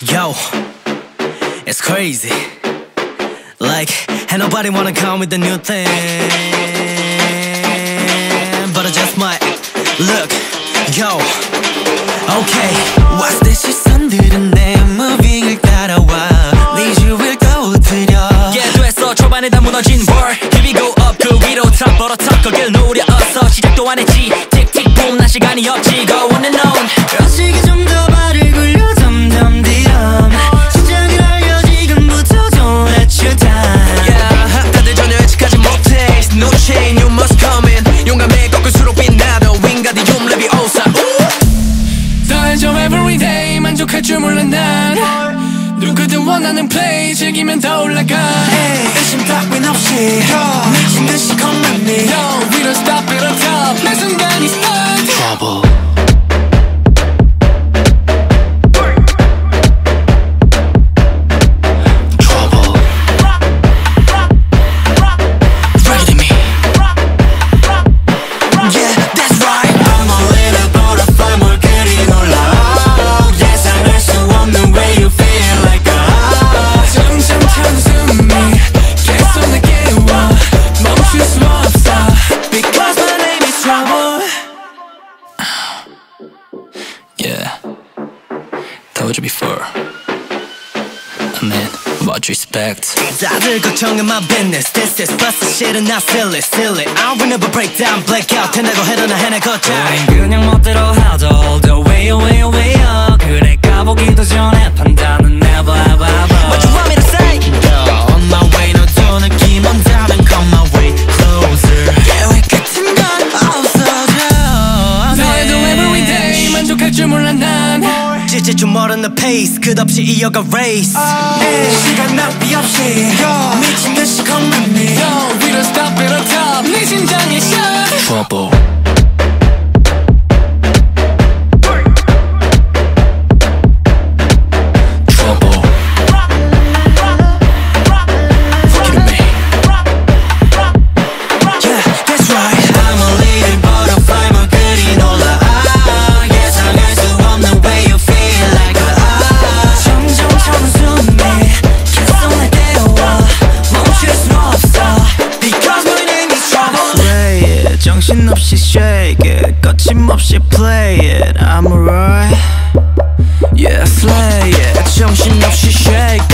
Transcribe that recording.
Yo, it's crazy. Like, ain't nobody wanna come with the new thing, but I just might. Look, yo, okay. What's this 시선들은 내 무빙을 따라와 네 주위를 떠들여. Yeah, 됐어. 초반에 다 무너진 war. Here we go up 그 위로 top 벌어 top 거길 노려 어서 시작도 안 했지. 틱틱 붐 난 시간이 없지. Go on and on. 의식이 좀 더 발을 굴려 점점 뒤럼 시작을 알려 지금부터 don't let you down. Yeah, 다들 전혀 예측하지 못해. No chain, you must come in. 용감해 꺾을수록 빛나도 윙가디움 레비오사. 더 해줘 everyday 만족할 줄 몰라 난 누구든 원하는 play 즐기면 더 올라가. 의심 따윈 없이 미친 듯이 come at me. No, we don't stop at the top 매 순간이 start Trouble. Told you before. I mean, much respect. 다들 걱정은 my business. This is busted shit and not silly, silly. I will never break down, black out. 된다고 해도 나 해내겠지. 그냥 멋대로 하자 all the way, way, way up. 그래 가보기도 전에 판단은 never, ever, ever. What you want me to say? On my way, 너도 느낌 온다면 come my way closer. 계획 같은 건 없어져. 너에도 everyday 만족할 줄 몰라 난 이제 좀 멀은 the pace 끝없이 이어가 race. 시간 낭비 없이 미친 듯이 come at me. No, we don't stop at the top 네 심장에 shot Trouble. 정신없이 shake it 거침없이 play it I'm alright Yeah, slay it 정신없이 shake